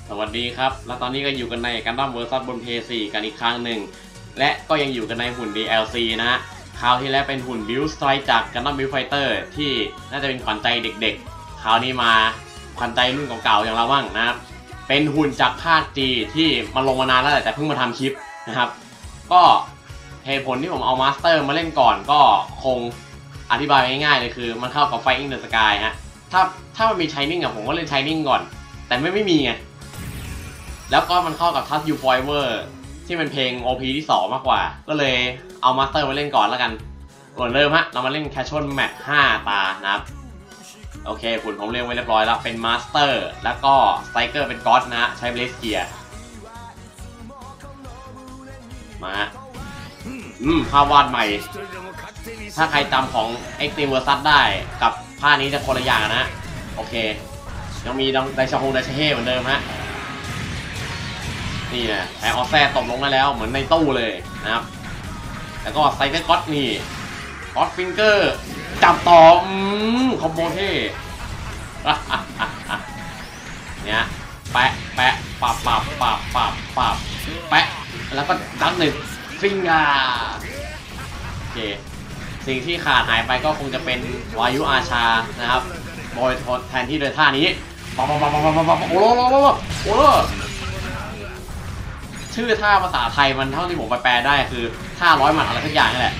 สวัสดีครับแล้วตอนนี้ก็อยู่กันในกันดั้มเวอร์ซัสบน PS4 กันอีกครั้งหนึ่งและก็ยังอยู่กันในหุ่น DLC นะฮะคราวที่แล้วเป็นหุ่น Build Strike จาก Gundam Build Fighter ที่น่าจะเป็นขวัญใจเด็กๆคราวนี้มาขวัญใจรุ่นเก่าๆอย่างเราบ้างนะครับเป็นหุ่นจากภาค G ที่มันลงมานานแล้วแต่เพิ่งมาทำคลิปนะครับก็เหตุผลที่ผมเอามาสเตอร์มาเล่นก่อนก็คงอธิบายง่ายๆเลยคือมันเข้ากับ Fighting the Sky ฮะถ้ามันมี Shining ผมก็เล่น Shining ก่อนแต่ไม่มีไงแล้วก็มันเข้ากับ Touch You Forever ที่เป็นเพลง OP ที่ 2 มากกว่าก็เลยเอามาสเตอร์มาเล่นก่อนแล้วกันก่อนเริ่มฮะเรามาเล่น Casual Match 5 ตานะครับโอเคหุ่นผมเรียงไว้เรียบร้อยแล้วเป็นมาสเตอร์แล้วก็สไตรเกอร์เป็นก็อดนะฮะใช้เบลสเกียร์มาภาพวาดใหม่ถ้าใครจำของ Extreme Versus ได้กับภาพนี้จะคนละอย่างนะโอเคยังมีไดชาเฮ่เหมือนเดิมฮะนี่นะแทงออสแซ่ตบลงได้แล้วเหมือนในตู้เลยนะครับแล้วก็ไซเคิลก็อดนี่ก็อดฟิงเกอร์จับต่อคอมโบเท่เนี่ยแปะปับแปะแล้วก็ดักหนึ่งฟิงกาโอเคสิ่งที่ขาดหายไปก็คงจะเป็นวายุอาชานะครับโดยแทนที่โดยท่านี้โอ้โหชื่อท่าภาษาไทยมันเท่าที่ผมแปลได้คือท่า100 หมัดอะไรสักอย่างนี่แหละ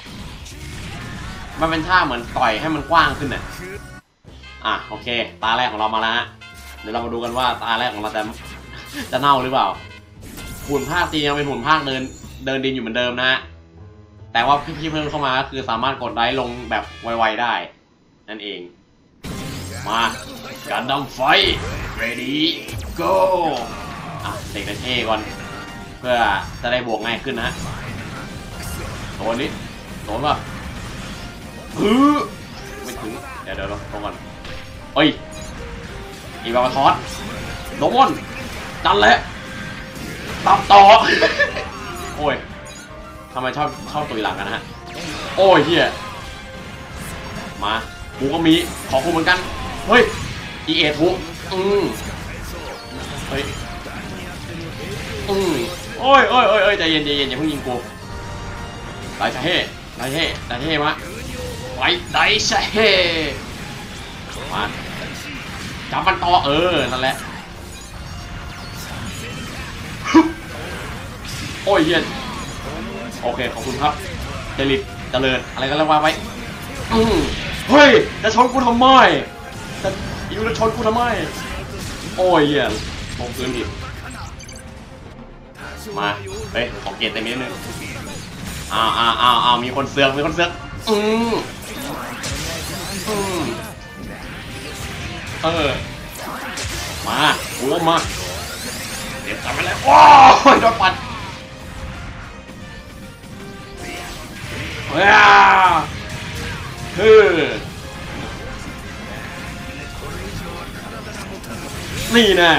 มันเป็นท่าเหมือนต่อยให้มันกว้างขึ้นน่ะโอเคตาแรกของเรามาแล้วฮะเดี๋ยวเรามาดูกันว่าตาแรกของเราจะเน่าหรือเปล่าหุ่นภาคตียังเป็นหุ่นภาคเดินดินอยู่เหมือนเดิมนะฮะแต่ว่าพี่เพิ่มเข้ามาก็คือสามารถกดไลค์ลงแบบไวๆได้นั่นเองมาการดั้มไฟ ready go เด็กเท่ก่อนเพื่อจะได้บวกง่ายขึ้นนะโดนนี้โดนป่ะไม่ถึงเดี๋ยวลงก่อนเอ้ยอีบาทอสโดนจันแหละตับต่อโอ้ยทำไมชอบตุยหลังกันนะฮะโอ้ยเฮียมากูก็มีขอกูเหมือนกันเฮ้ยอีเอทุเฮ้ยโอ้ยใจเย็นอย่าเพิ่งยิงกูไดชาเฮ่มาไว้ไดชาเฮ่มาจับมันต่อนั่นแหละโอ้ยเย็นโอเคขอบคุณครับเจริญอะไรก็แล้วว่าไว้เฮ้ยจะชนกูทำไมจะชนกูทำไมโอ้ยเย็นลงพื้นดิมาเฮ้ยของเกตเต็มนิดนึงมีคนเสือกมาหัวมาเดี๋ยวกลับไปเลยโอ้ยโดนปัดนี่นะ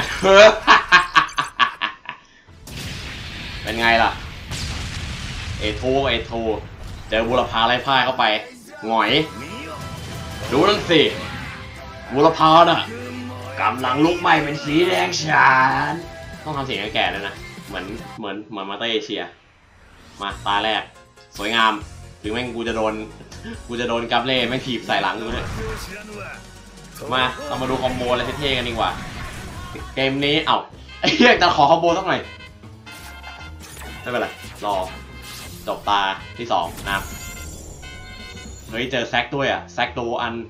เป็นไงล่ะเอโทเจอบุรพาไล่พ่ายเข้าไปหงอยดูนั่นสิบุรพาน่ะกำลังลุกไหม้เป็นสีแดงฉานต้องทำเสียงแก่ๆเลยนะเหมือนมาเตอร์เอเชียมาตาแรกสวยงามถึงแม่งกูจะโดนกัปเล่แม่งถีบใส่หลังกูเลยมาเรามาดูคอมโบอะไรเท่ๆกันดีกว่าเกมนี้ไอ้เหี้ยจะขอคอมโบสักหน่อยไม่เป็นไรรอจบตาที่2นะครับเฮ้ยเจอแซกด้วยแซกโดอัน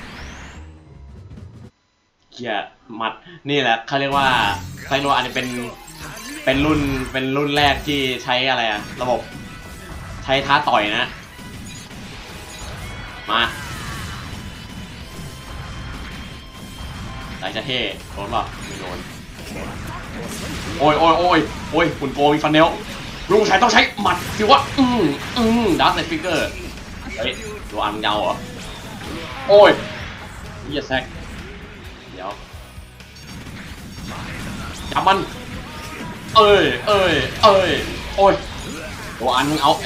เกียร์หมัดนี่แหละเขาเรียกว่าแซกโดอันนี้เป็นรุ่นแรกที่ใช้อะไรระบบใช้ท้าต่อยนะมาไหนจะเท่โดนป่ะไม่โดนโอ้ยคุณโกมีฟันเนลลุงชายต้องใช้หมัดสิวะดัสเซฟิกเกอร์เฮ้ยตัวอันยาวเหรอโอ้ยเฮียแซกเดี๋ยวจับมันโอ้ยตัวอันมึงเอา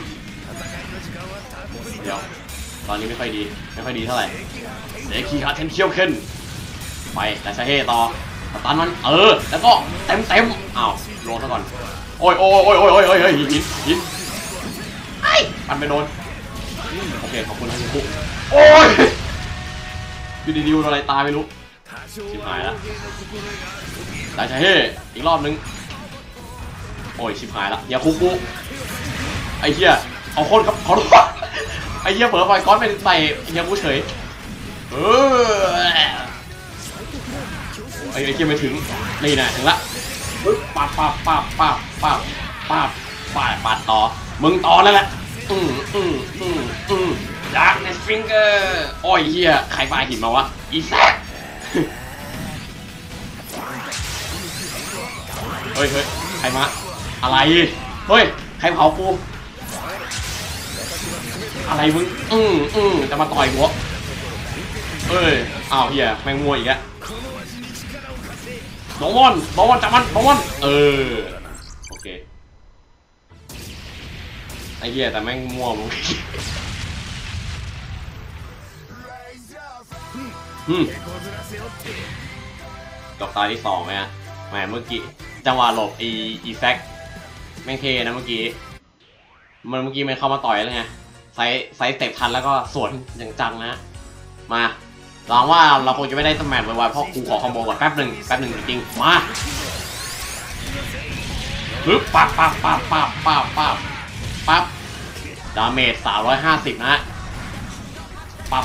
เดี๋ยวตอนนี้ไม่ค่อยดีเท่าไหร่เด็กขี้ขาดเทนเคียวขึ้นไปแต่ชาเฮ่ต่อตันมันแล้วก็เต็มอ้าวลงซะก่อนโอ้ยหินไอ้ปันไปโดนโอเคขอบคุณนะคุณปุ๊โอ้ยอยู่ดีๆอะไรตายไม่รู้ชิบหายแล้วได้ใช่เฮ้อีกรอบนึงโอ้ยชิบหายแล้วอย่าคุกกูไอ้เหี้ยเอาคนกับเขาด้วยไอ้เหี้ยเผลอไฟก้อนไปใส่เหี้ยกูเฉยไอ้เหี้ยไม่ถึงนี่นะถึงละปาดต่อมึงต่อนั่นแหละดาร์กเนสฟิงเกอร์โอ้ยเหี้ยใครปาหินมาวะอีแซกเฮ้ยใครมาอะไรเฮ้ยใครเผากูอะไรมึงจะมาต่อยหัวอ้าวเหี้ยแมงมัวอีกแล้วโดนจับมันโอเคไอ้เหี้ยแต่แม่งมัวมึงจบตาที่2ไหมฮะแหมเมื่อกี้จังหวะหลบอีแซกแม่งเทนะเมื่อกี้มันเข้ามาต่อยแล้วไงไซส์เตะทันแล้วก็สวนอย่างจังนะมาหวังว่าเราคงจะไม่ได้สแมทไวๆเพราะกูขอคอมโบก่อนแป๊บหนึ่งจริงๆมาปึ๊บปั๊บดาเมจ350นะปั๊บ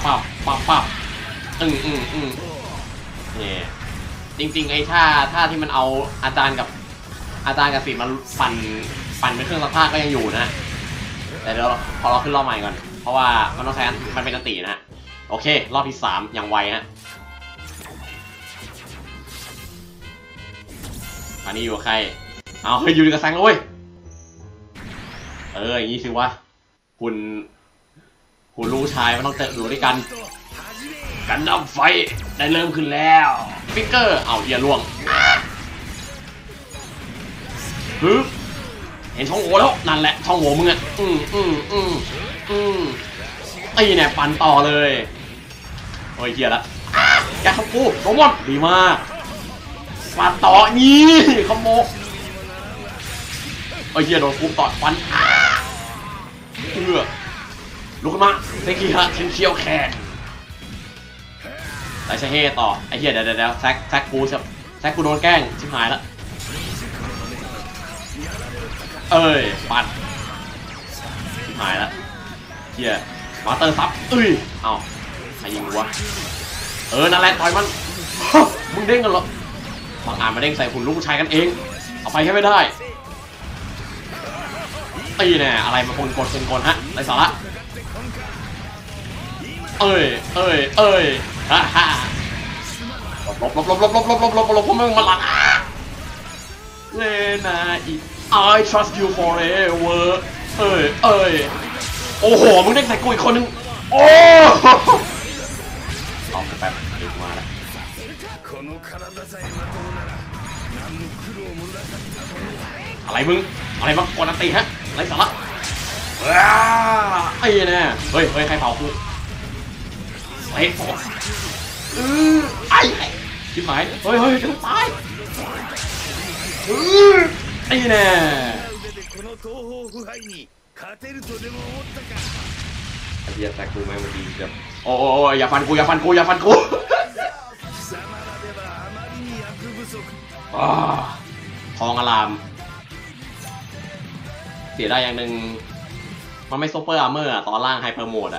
เนี่ยจริงๆไอ้ท่าที่มันเอาอาจารย์กับศิษย์มันปั่นเป็นเครื่องซักผ้าก็ยังอยู่นะแต่เดี๋ยวพอเราขึ้นรอบใหม่ก่อนเพราะว่ามันต้องใช้มันเป็นอันตีนะโอเครอบที่3อย่างไวฮะอันนี้อยู่ใครเอาเฮ้ยอยู่กับแซงแล้วเว้ยอย่างนี้สิวะคุณลูกชายมันต้องเจออยู่ด้วยกันดั้มไฟได้เริ่มขึ้นแล้วฟิกเกอร์เอาอย่าล่วงเห็นช่องโหว่แล้วนั่นแหละช่องโหว่มึงอ่ะไอ้เนี่ยปั่นต่อเลยโอ้ยเหี้ยละแกทำกูโดมอนดีมากปั่นต่อนี่ขโมยเหี้ยโดนกูต่อฟันลุกขึ้นมาเซกิฮะเชียวแขนแต่ใช่เฮต่อไอ้เหี้ยเดี๋ยวแซกกูโดนแกล้งชิบหายละปัดชิบหายละเหี้ยมาเตอร์ซับเอ้าใครยิงวะนั่นแหละต่อยมันมึงเด้งกันเหรอบางอ่านมาเด้งใส่หุ่นลูกชายกันเองเอาไปแค่ไม่ได้ตีแน่อะไรมาคนกลฮะไรสาระฮ่าหลบพวกมึงมาหลังเลนาอี I trust you forever โอ้โหมึงได้ใส่กูอีกคนนึงโอ้เอาแป๊บเดี๋ยวมาแล้วอะไรมึงอะไรมากดอันตีฮะไรสาระไอ้เนี่ยเฮ้ยใครเผากูไอ้ผมไอ้ชิบหายเฮ้ยจะตายไอ้เนี่ยไอ้เหี้ยแตกกูแม่งมันดีแบบโอ้อย่าฟันกูทองอลามเสียได้อย่างหนึ่งมันไม่ซูเปอร์อาร์เมอร์ตอนล่างไฮเปอร์โหมด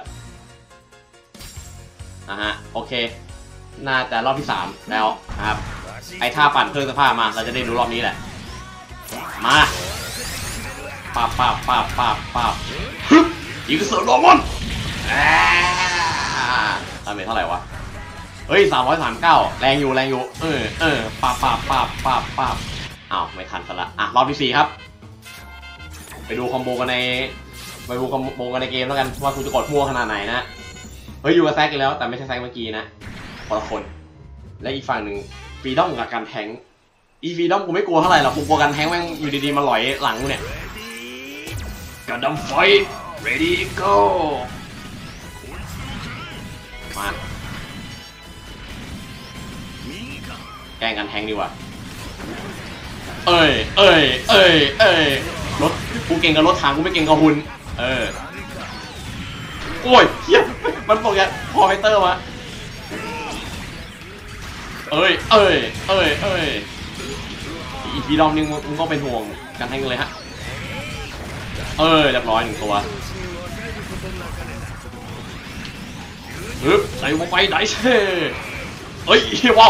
ฮะโอเคน่าจะรอบที่3แล้วนะครับไอ้ท่าปั่นเครื่องซักผ้ามาเราจะได้ดูรอบนี้แหละมาปั๊บยิงกระสุนโดมอนดาเมจเท่าไหร่วะเฮ้ย339แรงอยู่ปั๊บอ้าวไม่ทันซะละรอบที่4ครับไปดูคอมโบกันในเกมแล้วกันว่าคุณจะกดมั่วขนาดไหนนะเฮ้ยอยู่กับแซกอีกแล้วแต่ไม่ใช่แซกเมื่อกี้นะคนละคนและอีกฝั่งหนึ่งฟรีดอมกับการแทงฟรีดอมกูไม่กลัวเท่าไหร่หรอกกูกลัวการแทงแม่งอยู่ดีๆมาหลอยหลังกูเนี่ยกันดั้มไฟ ready go มาแกล้งกันแทงดีกว่าเอ้ยรถกูเก่งกับรถถังกูไม่เก่งกับหุ่นโอ้ยเฮียมันบอกอย่างพอไฟเตอร์มาอีพีดอมนึงมึงก็เป็นห่วงกันแทงเลยฮะเรียบร้อย1ตัวใส่ลงไปได้เช่ว้าว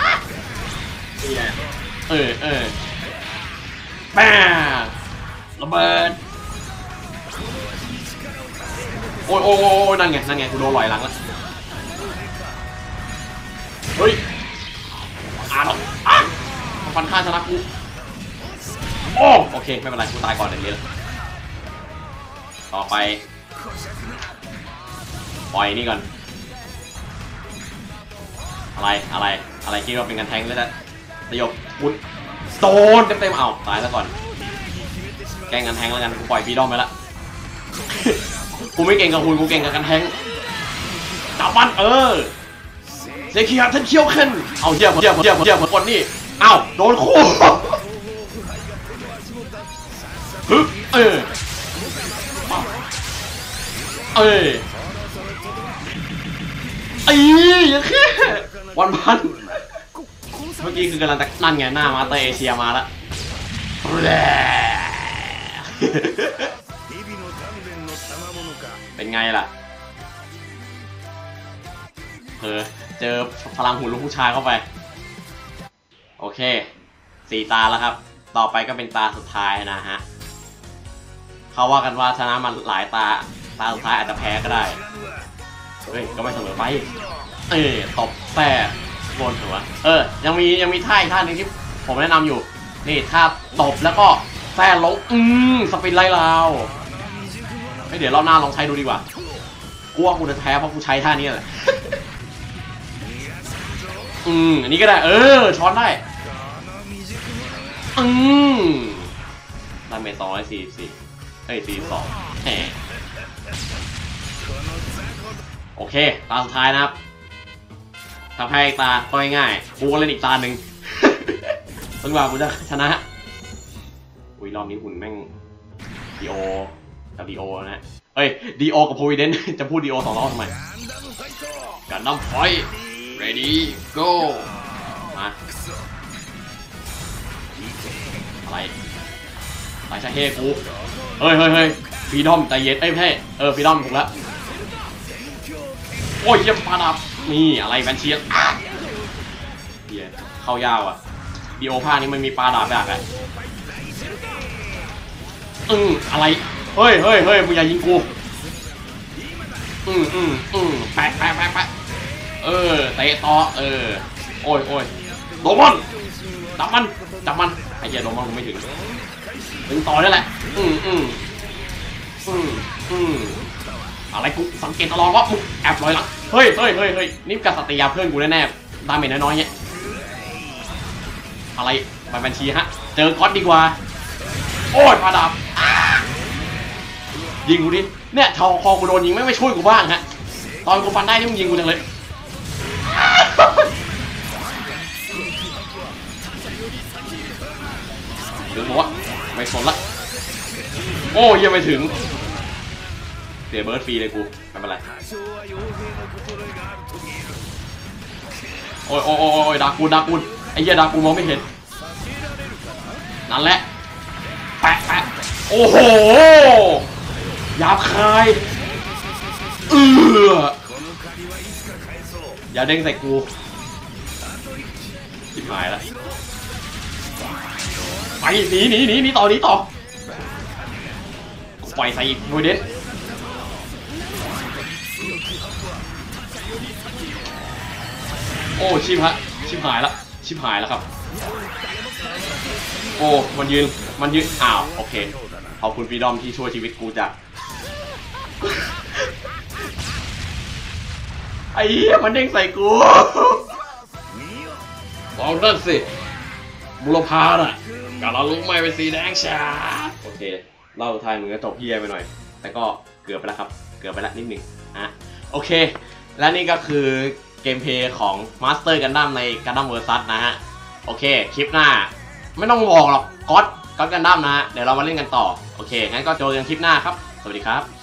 แป้งระเบิดโอ้ยนั่นไงกูโดนลอยหลังแล้วเฮ้ยฟันฆ่าชนะกูโอเคไม่เป็นไรกูตายก่อนอย่างนี้เลยต่อไปปล่อยนี่ก่อนอะไรคิดว่าเป็นกันแทงเลยนะสยบบุญโดนเต็มเอาตายแล้วก่อนแกล้งกันแทงแล้วกันกูปล่อยฟีดอมไปละ กูไม่เก่งกับหุ่นกูเก่งกับกันแทงจับมันเซคิอาท่านเคี้ยวขึ้นเอาเยี่ยมคนนี่เอาโดนคู่ยังแค่วันพันเมื่อกี้คือกำลังนั่นไงหน้ามาเตอร์เอเชียมาแล้วเป็นไงล่ะเจอพลังหุ่นลูกผู้ชายเข้าไปโอเค4 ตาแล้วครับต่อไปก็เป็นตาสุดท้ายนะฮะเขาว่ากันว่าชนะมันหลายตาสุดท้ายอาจจะแพ้ก็ได้ก็ไม่เสมอไปตบแต่บนหัวยังมีท่าอีกท่านึงที่ผมแนะนำอยู่นี่ท่าตบแล้วก็แซ่ลงสปินไล่ลาวเดี๋ยวรอบหน้าลองใช้ดูดีกว่ากูว่ากูจะแพ้เพราะกูใช้ท่านี้แหละอันนี้ก็ได้ช้อนได้ดาเมจ244 42โอเคตาสุดท้ายนะครับทำให้ตาก็ง่ายๆกูก็เล่นอีกตาหนึ่งจนกว่ากูจะชนะรอบนี้หุ่นแม่งดีโอกับดีโอนะดีโอกับโพวิเดนจะพูดดีโอ2 รอบทำไมกันน้ำไฟ ready go มาอะไรใช่เฮ้กูเฮ้ยฟีดอมใจเย็นไม่ใช่ฟีดอมถูกแล้วโอ้ยเยี่ยมปาดับนี่อะไรแบนเชียร์เข้ายาวอ่ะดีโอภาคนี้มันมีปลาดาบแบบอะไรเฮ้ยมึงอย่ายิงกูแปะเตะต่อโอ้ยโดมันจับมันไอ้เหี้ยโดมันกูไม่ถึงต่อได้แหละอะไรกูสังเกตตลอดว่ามึงแอบลอยหลังเฮ้ยนี่กับสติยาเพื่อนกูแน่ๆดาเมจน้อยๆเนี้ยอะไรบัญชีฮะเจอก๊อตดีกว่าโอ้ยปลาดาบยิงกูดิเนี่ยคอกูโดนยิงไม่ช่วยกูบ้างฮะตอนกูฟันได้นี่มึงยิงกูจังเลยถึงบอกว่าไม่สนละโอ้ยังไม่ถึงเสียเบิร์ดฟรีเลยกูไม่เป็นไรโอ้ยดากูไอ้เหี้ยดากูมองไม่เห็นนั่นแหละแปะโอ้โหหยาบคายอย่าเด้งใส่กูชิบหายแล้วไปหนีต่อปล่อยใส่อีกโดยเด็ดโอ้ชิบหายแล้วครับโอ้มันยืนอ้าวโอเคขอบคุณฟรีดอมที่ช่วยชีวิตกูจากไอ้เหี้ยมันเด้งใส่กูเอานั่นสิบุรพาน่ะกะเราลุกไหม้เป็นสีแดงชาโอเคเล่าท้ายมึงก็จบเหี้ยไปหน่อยแต่ก็เกือบไปแล้วครับนิดนึงโอเคและนี่ก็คือเกมเพลย์ของ Master Gundam ใน Gundam Versus นะฮะโอเคคลิปหน้าไม่ต้องบอกหรอกก๊อตกันดั้มนะฮะเดี๋ยวเรามาเล่นกันต่อโอเคงั้นก็เจอกันคลิปหน้าครับสวัสดีครับ